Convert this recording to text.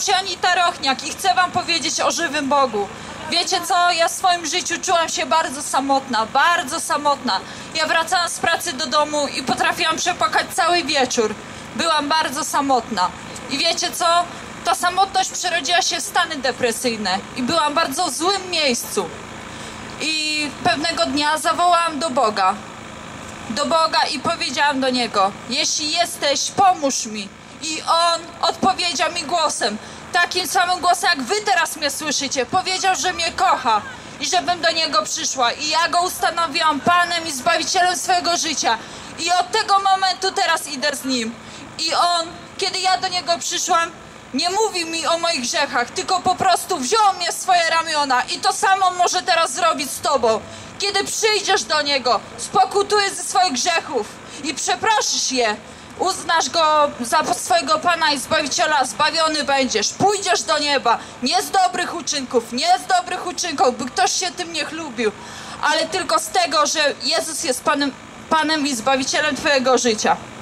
się Anita Rochniak i chcę wam powiedzieć o żywym Bogu. Wiecie co, ja w swoim życiu czułam się bardzo samotna, bardzo samotna. Ja wracałam z pracy do domu i potrafiłam przepłakać cały wieczór. Byłam bardzo samotna. I wiecie co, ta samotność przerodziła się w stany depresyjne i byłam w bardzo złym miejscu. I pewnego dnia zawołałam do Boga i powiedziałam do Niego: jeśli jesteś, pomóż mi. I On odpowiedział mi głosem, takim samym głosem jak wy teraz mnie słyszycie. Powiedział, że mnie kocha i żebym do Niego przyszła. I ja Go ustanowiłam Panem i Zbawicielem swojego życia. I od tego momentu teraz idę z Nim. I On, kiedy ja do Niego przyszłam, nie mówił mi o moich grzechach, tylko po prostu wziął mnie w swoje ramiona. I to samo może teraz zrobić z tobą. Kiedy przyjdziesz do Niego, spokutujesz ze swoich grzechów i przeprosisz je, uznasz Go za swojego Pana i Zbawiciela, zbawiony będziesz. Pójdziesz do nieba, nie z dobrych uczynków, by ktoś się tym nie chlubił, ale tylko z tego, że Jezus jest Panem i Zbawicielem twojego życia.